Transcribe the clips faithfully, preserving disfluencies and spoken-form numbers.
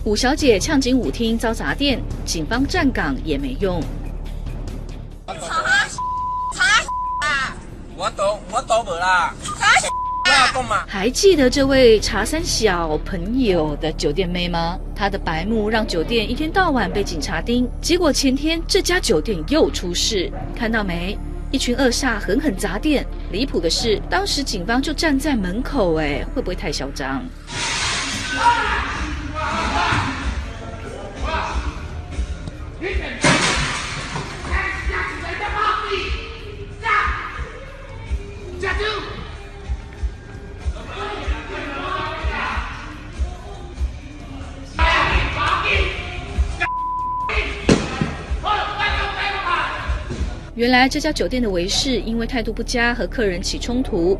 五小姐呛进舞厅遭砸店，警方站岗也没用。 我都我都无啦。 还记得这位茶三小朋友的酒店妹吗？她的白目让酒店一天到晚被警察盯，结果前天这家酒店又出事，看到没？一群恶煞狠狠砸店。离谱的是，当时警方就站在门口，哎，会不会太嚣张？原来这家酒店的维士因为态度不佳和客人起冲突，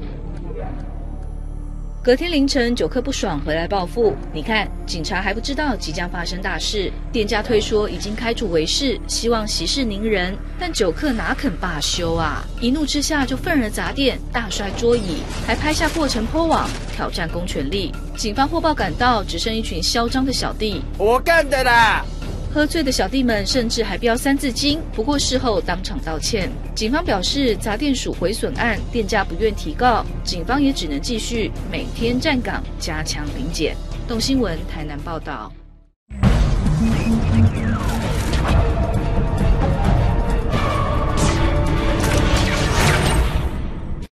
隔天凌晨酒客不爽回来报复。你看，警察还不知道即将发生大事，店家推说已经开除维士，希望息事宁人，但酒客哪肯罢休啊！一怒之下就愤而砸店，大摔桌椅，还拍下过程 po 网，挑战公权力。警方获报赶到，只剩一群嚣张的小弟， 我干的啦！ 喝醉的小弟们甚至还飙三字经，不过事后当场道歉。警方表示，砸店属毁损案，店家不愿提告，警方也只能继续每天站岗，加强临检。动新闻台南报道。